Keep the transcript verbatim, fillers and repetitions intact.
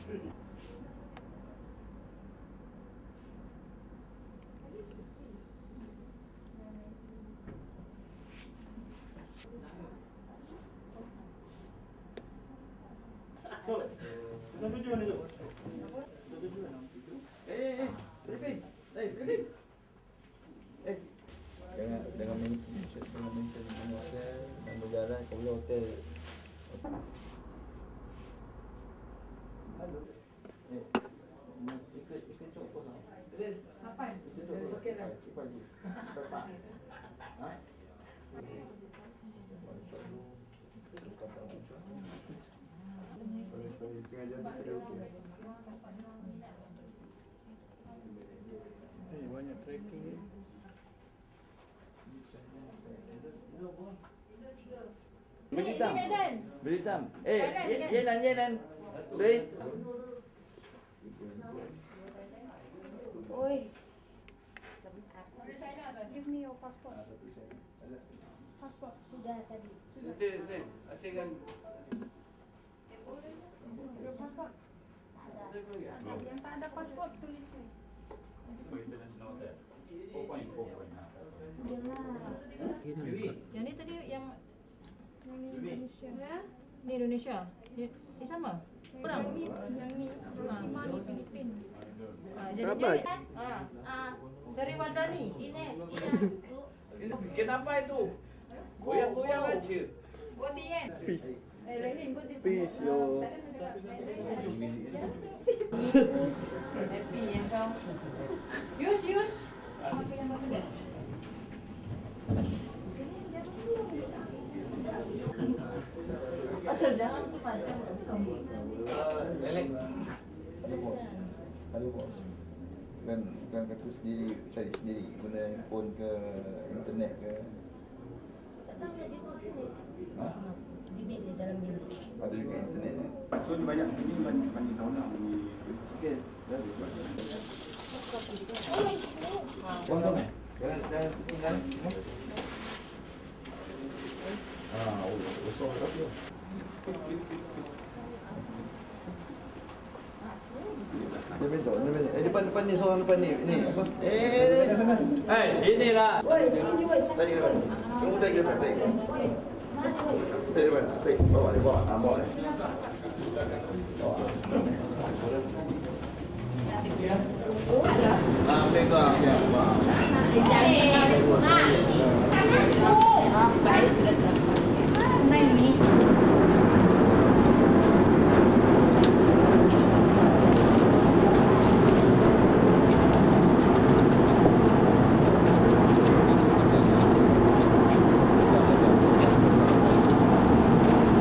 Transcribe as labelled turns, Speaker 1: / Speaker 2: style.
Speaker 1: tujuh mana tu? tujuh mana? Eh, eh, eh. Filipin. Eh, Filipin. Eh. Dengan dengan mention dengan mention dengan hotel dan berjalan ke hotel. Halo. Eh. Ikut ikut cokok sana. Apa? Ikut cokok. Okey dah. Cepat je. Cepat. Ha? Eh, banyak trekking ni. Beri hitam. Beri hitam. Eh, Yenan, Yenan. Sorry.
Speaker 2: Oi. Sebentar. Give me your passport. Passport sudah tadi. Sudah.
Speaker 1: Nanti, asingkan.
Speaker 2: Your passport. Tak ada. Yang tak ada passport tulis ni. Yang ni tadi yang Indonesia. Ni Indonesia. Ni, ni sama. Kurang. Yang ni Rosima ni Filipin. Ah, jadi dia kan? Ah, ah, Seri Wardani. Ines, Ina.
Speaker 1: Kenapa itu? Goyang-goyang aja.
Speaker 2: Gotien. Eh, lain gotin.
Speaker 3: Peace yo.
Speaker 2: Happy yang kau. Yus, Yus. Apa yang baru ni? Asal jangan tu panjang.
Speaker 1: Lelek.
Speaker 3: Ada bos. Kan kan kata sendiri cari sendiri guna handphone ke internet ke.
Speaker 2: Tak tahu dia di mana.
Speaker 3: Ha?
Speaker 2: Di bilik dalam bilik.
Speaker 3: Ada juga internet ni.
Speaker 4: So ni banyak ini banyak banyak tahun nak ni.
Speaker 3: Okey.
Speaker 1: Kondom eh?
Speaker 3: Jangan jangan tinggal.
Speaker 1: Ah, oh, besar tapi.
Speaker 3: Dia minta, dia minta. Eh depan depan ni seorang depan ni. Ni apa?
Speaker 1: Eh, eh sini lah.
Speaker 2: Woi, sini woi.
Speaker 3: Tadi depan. Kamu tadi depan, tadi. Tadi depan, tadi. Bawa ni, bawa. Ah, bawa ni. Bawa. Ah, pegang ya.
Speaker 2: Nah, ini.